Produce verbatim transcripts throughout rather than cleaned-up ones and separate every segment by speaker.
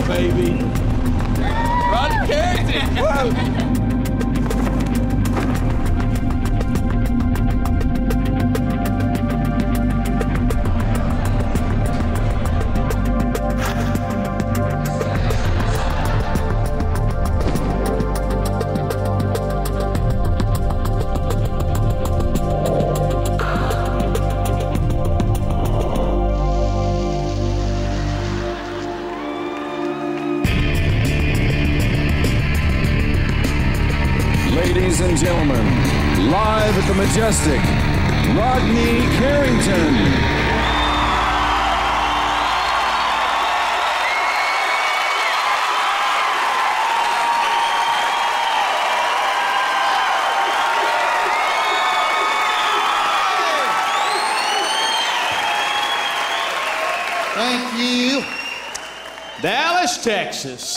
Speaker 1: baby. Rodney Carrington. Woo!
Speaker 2: Ladies and gentlemen, live at the Majestic, Rodney Carrington.
Speaker 3: Thank you. Dallas, Texas.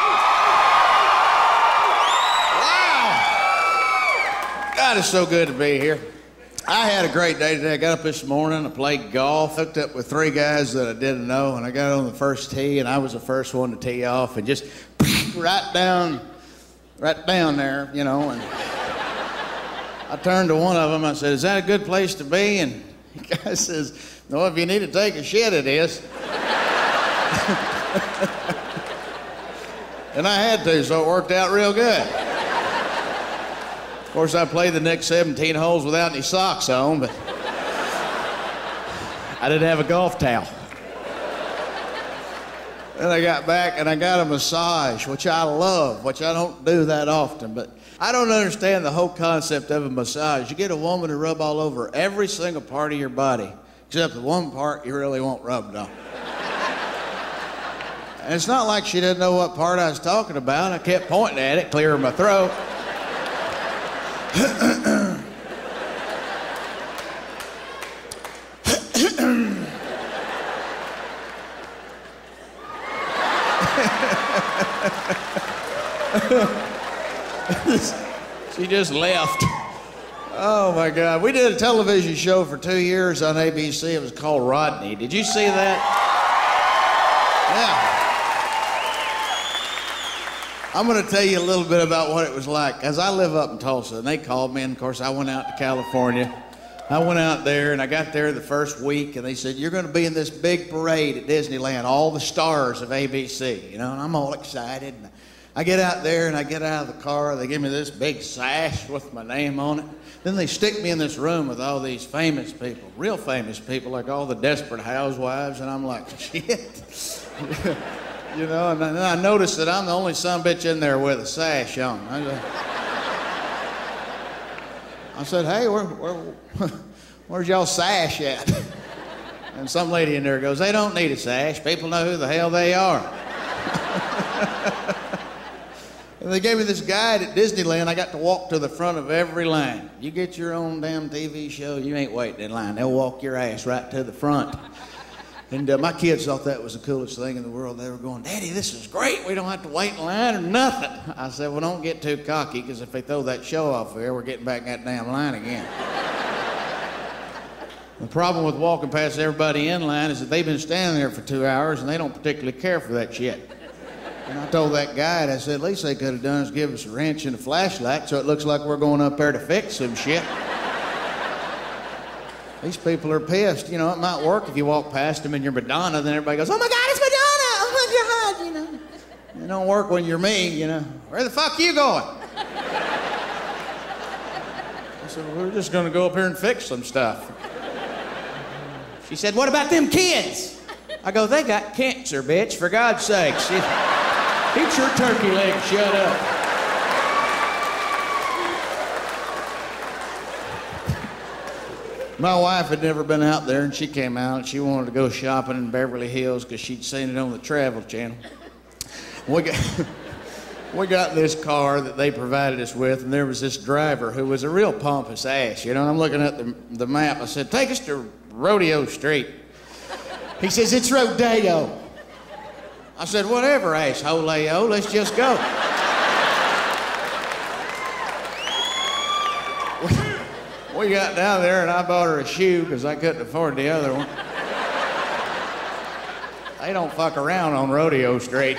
Speaker 3: God, it's so good to be here. I had a great day today. I got up this morning, I played golf, hooked up with three guys that I didn't know, and I got on the first tee, and I was the first one to tee off, and just right down, right down there, you know, and I turned to one of them, I said, is that a good place to be? And the guy says, no, if you need to take a shit, it is. And I had to, so it worked out real good. Of course, I played the next seventeen holes without any socks on, but I didn't have a golf towel. Then I got back and I got a massage, which I love, which I don't do that often, but I don't understand the whole concept of a massage. You get a woman to rub all over every single part of your body, except the one part you really want rubbed on. And it's not like she didn't know what part I was talking about. I kept pointing at it, clearing my throat. She just left. Oh my God. We did a television show for two years on A B C. It was called Rodney. Did you see that? Yeah. I'm going to tell you a little bit about what it was like. As I live up in Tulsa, and they called me, and of course I went out to California. I went out there, and I got there the first week, and they said, you're going to be in this big parade at Disneyland, all the stars of A B C, you know, and I'm all excited. And I get out there, and I get out of the car. They give me this big sash with my name on it. Then they stick me in this room with all these famous people, real famous people, like all the Desperate Housewives, and I'm like, shit. You know, and then I noticed that I'm the only sumbitch in there with a sash on. I, I said, hey, where, where, where's y'all sash at? And some lady in there goes, they don't need a sash. People know who the hell they are. And they gave me this guide at Disneyland. I got to walk to the front of every line. You get your own damn T V show, you ain't waiting in line. They'll walk your ass right to the front. And uh, my kids thought that was the coolest thing in the world. They were going, Daddy, this is great. We don't have to wait in line or nothing. I said, well, don't get too cocky, because if they throw that show off there, we're getting back in that damn line again. The problem with walking past everybody in line is that they've been standing there for two hours and they don't particularly care for that shit. And I told that guide, I said, at least they could have done is give us a wrench and a flashlight so it looks like we're going up there to fix some shit. These people are pissed. You know, it might work if you walk past them and you're Madonna, then everybody goes, oh my God, it's Madonna! Oh my God, you know. It don't work when you're me, you know. Where the fuck are you going? I said, well, we're just gonna go up here and fix some stuff. She said, what about them kids? I go, they got cancer, bitch, for God's sakes. Keep your turkey leg shut up. My wife had never been out there, and she came out, and she wanted to go shopping in Beverly Hills because she'd seen it on the Travel Channel. We got, we got in this car that they provided us with, and there was this driver who was a real pompous ass, you know, and I'm looking at the, the map. I said, take us to Rodeo Street. He says, it's Rodeo. I said, whatever, asshole-leo, let's just go. We got down there and I bought her a shoe because I couldn't afford the other one. They don't fuck around on Rodeo Street.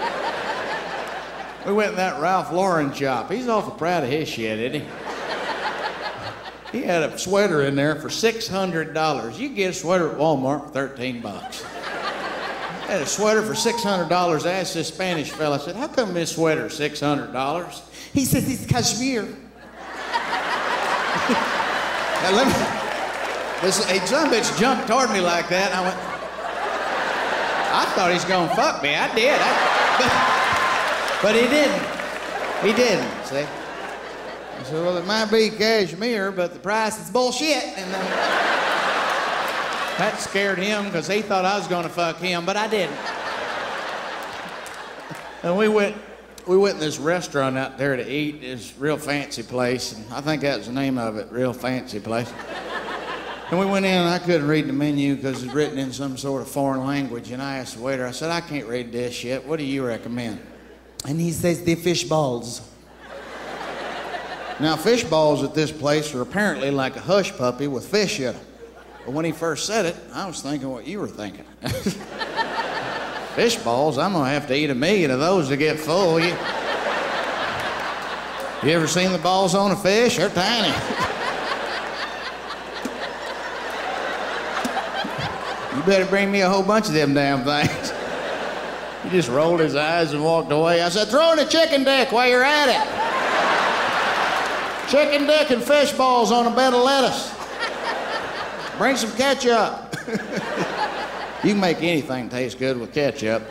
Speaker 3: We went in that Ralph Lauren shop. He's awful proud of his shit, isn't he? He had a sweater in there for six hundred dollars. You can get a sweater at Walmart for thirteen bucks. I had a sweater for six hundred dollars. I asked this Spanish fella, I said, how come this sweater is six hundred dollars? He says, it's cashmere. Now, let me, this a son of a bitch jumped toward me like that, and I went, I thought he's gonna fuck me. I did. I, but, but he didn't. He didn't, see? I said, well, it might be cashmere, but the price is bullshit. And uh, that scared him because he thought I was gonna fuck him, but I didn't. And we went, we went in this restaurant out there to eat, this real fancy place, and I think that was the name of it, real fancy place. And we went in and I couldn't read the menu because it's written in some sort of foreign language, and I asked the waiter, I said, I can't read this shit, what do you recommend? And he says, the fish balls. Now, fish balls at this place are apparently like a hush puppy with fish in them. But when he first said it, I was thinking what you were thinking. Fish balls, I'm gonna have to eat a million of those to get full. You, you ever seen the balls on a fish? They're tiny. You better bring me a whole bunch of them damn things. He just rolled his eyes and walked away. I said, throw in a chicken dick while you're at it. Chicken dick and fish balls on a bed of lettuce. Bring some ketchup. You can make anything taste good with ketchup.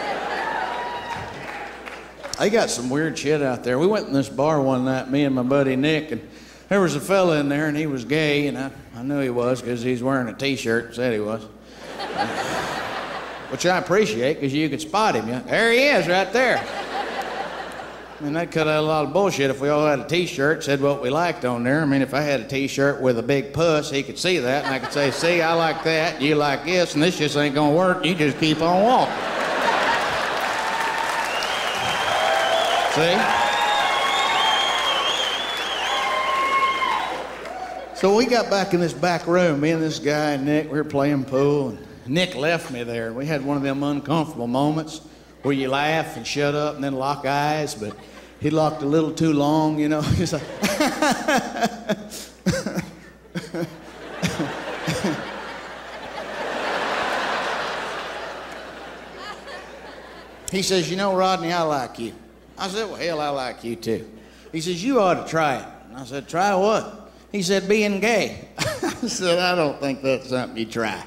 Speaker 3: They got some weird shit out there. We went in this bar one night, me and my buddy Nick, and there was a fella in there, and he was gay, and I, I knew he was because he's wearing a T-shirt and said he was. Which I appreciate because you could spot him. Yeah? There he is right there. I mean, that cut out a lot of bullshit if we all had a T-shirt, said what we liked on there. I mean, if I had a T-shirt with a big puss, he could see that, and I could say, see, I like that, you like this, and this just ain't gonna work. You just keep on walking. See? So we got back in this back room, me and this guy and Nick, we were playing pool, and Nick left me there. We had one of them uncomfortable moments where you laugh and shut up and then lock eyes, but he locked a little too long, you know. He's like, he says, you know, Rodney, I like you. I said, well, hell, I like you too. He says, you ought to try it. And I said, try what? He said, being gay. I said, I don't think that's something you try.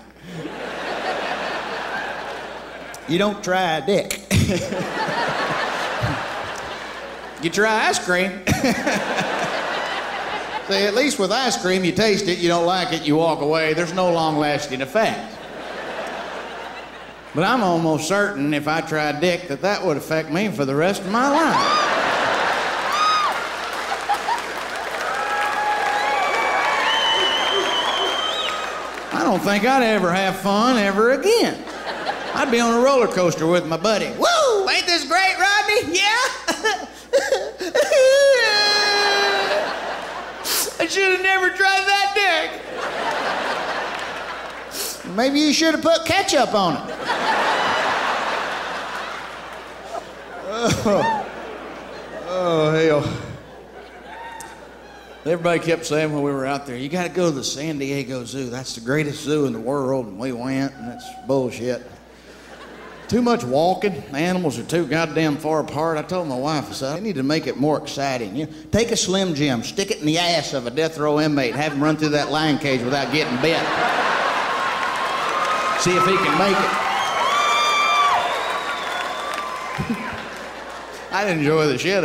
Speaker 3: You don't try a dick. You try ice cream. See, at least with ice cream, you taste it, you don't like it, you walk away. There's no long-lasting effect. But I'm almost certain if I tried dick that that would affect me for the rest of my life. I don't think I'd ever have fun ever again. I'd be on a roller coaster with my buddy. Woo! Ain't this great, Rodney? Yeah? I should have never tried that dick. Maybe you should have put ketchup on it. Oh, oh hell. Everybody kept saying when we were out there, you got to go to the San Diego Zoo. That's the greatest zoo in the world. And we went, and that's bullshit. Too much walking. The animals are too goddamn far apart. I told my wife, I said, I need to make it more exciting. You know, take a Slim Jim, stick it in the ass of a death row inmate, and have him run through that lion cage without getting bit. See if he can make it. I'd enjoy the shit